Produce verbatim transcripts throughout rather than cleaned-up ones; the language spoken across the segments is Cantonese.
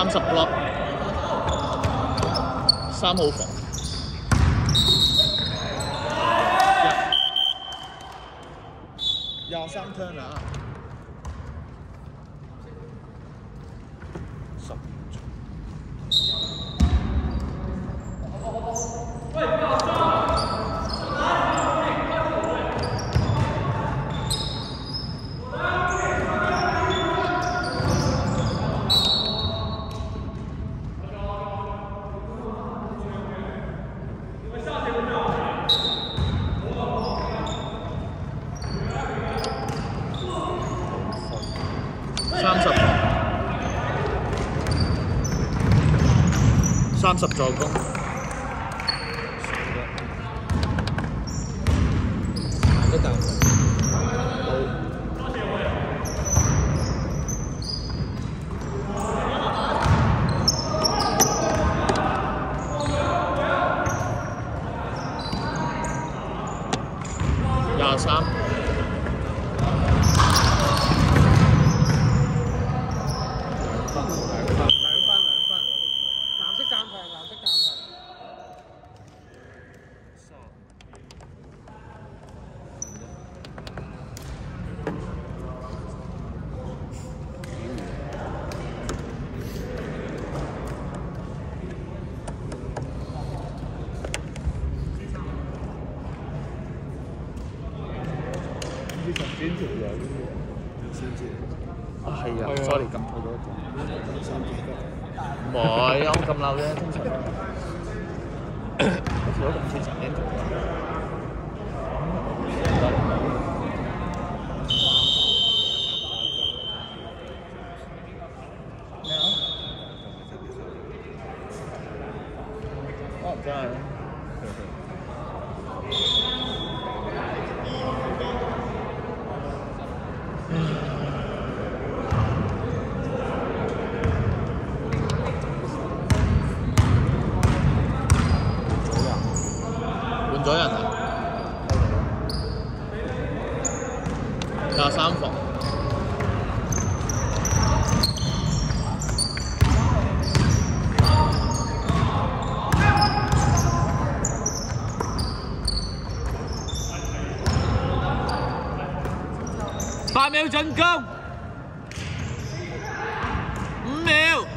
三十 block， 三號防。 廿三 turn 啊！十。三十，三十助攻，得啖。廿三。 呢十幾條友先知啊，係啊 ，sorry 撳錯咗一個。唔係，我撳漏啫，通常。好似我撳錯十幾條。咩啊？哦，真係。 換咗人啊！廿三防。八秒進攻，五秒。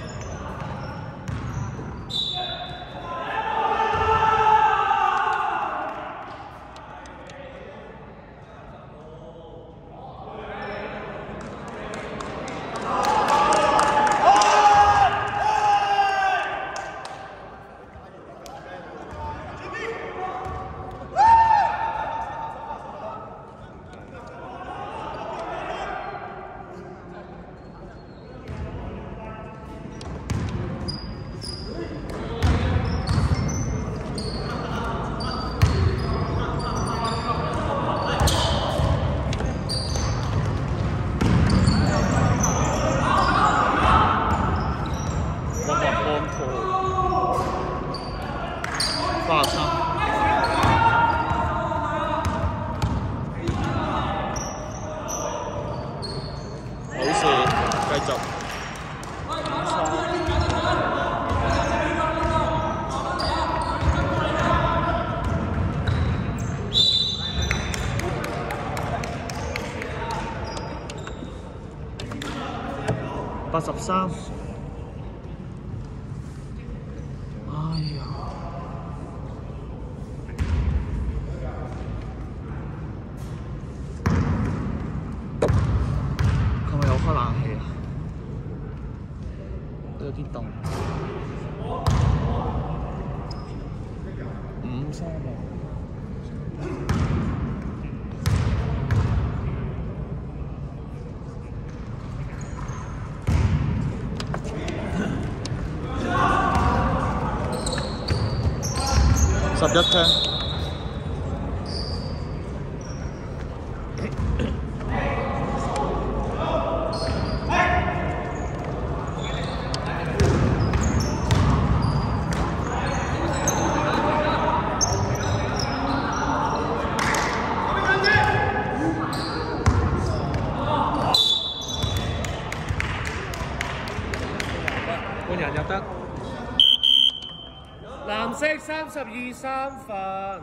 八十三，好事，繼續。八十三。 開冷氣啊！都有啲凍。五三啊！十一聽。 搬人。 色三十二三分。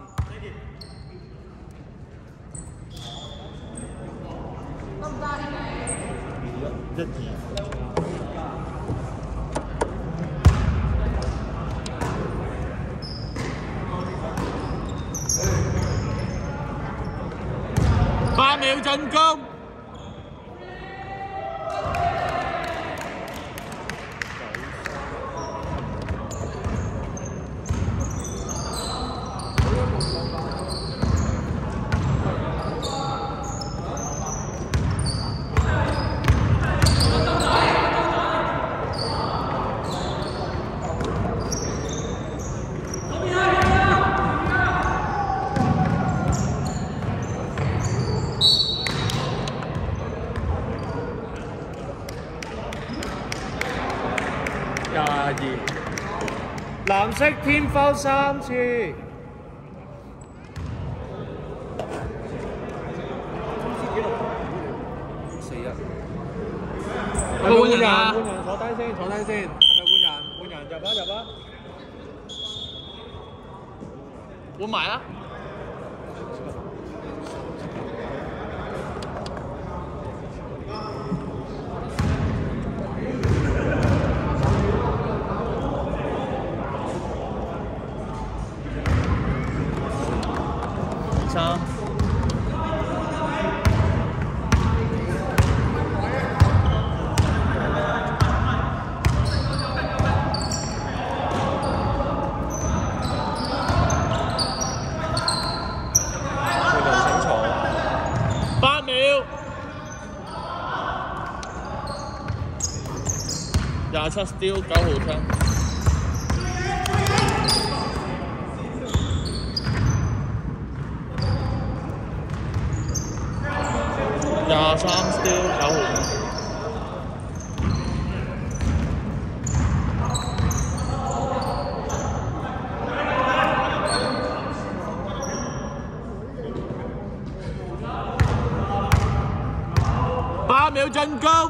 一二。八秒進攻。 廿二，藍色天拋三次，四一。係咪換人啊？換人，坐低先，坐低先。係咪換人？換人入啊入啊！ 換埋啊！三。八秒。廿七 steal 九號槍。廿三 steal 九號。八秒進攻。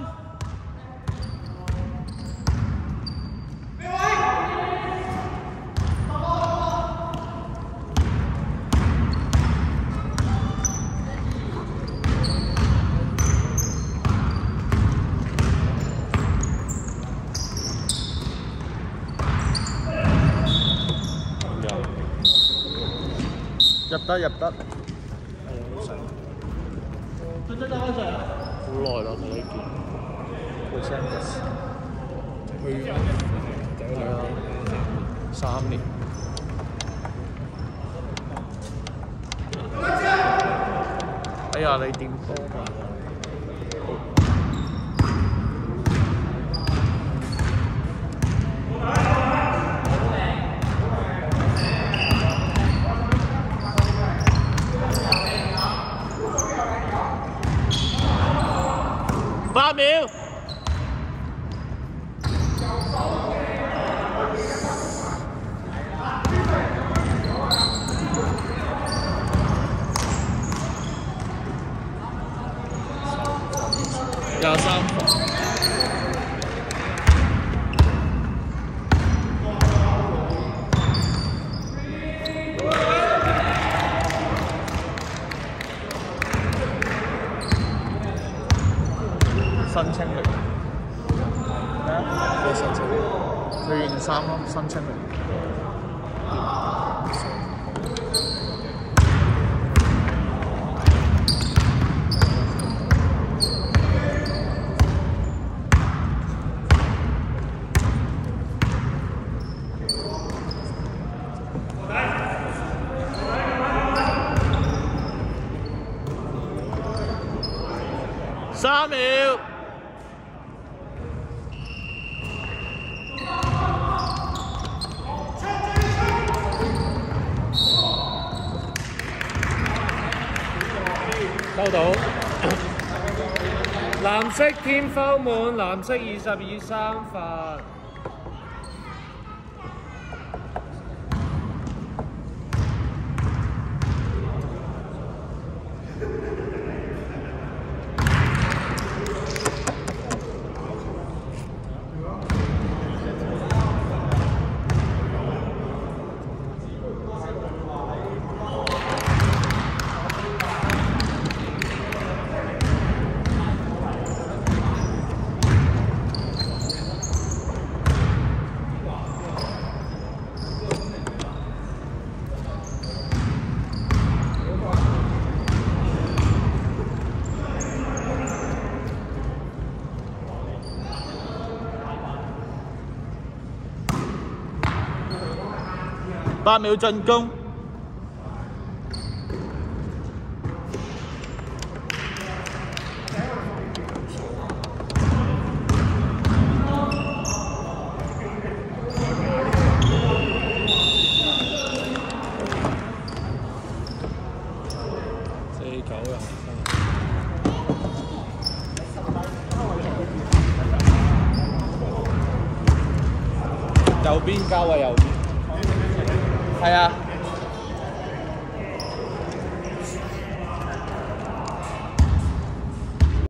入得入得。真真打開上。好耐啦，同你見。佢 Sanders。佢係啊，三年。哎呀，你點波嘛？八秒。廿三分。新清力咩啊？咩新清力？佢件衫咯，新清力。三秒。收到。藍色天拋滿，藍色二十二三分。 八秒進攻。四九又右邊交啊右邊，係啊。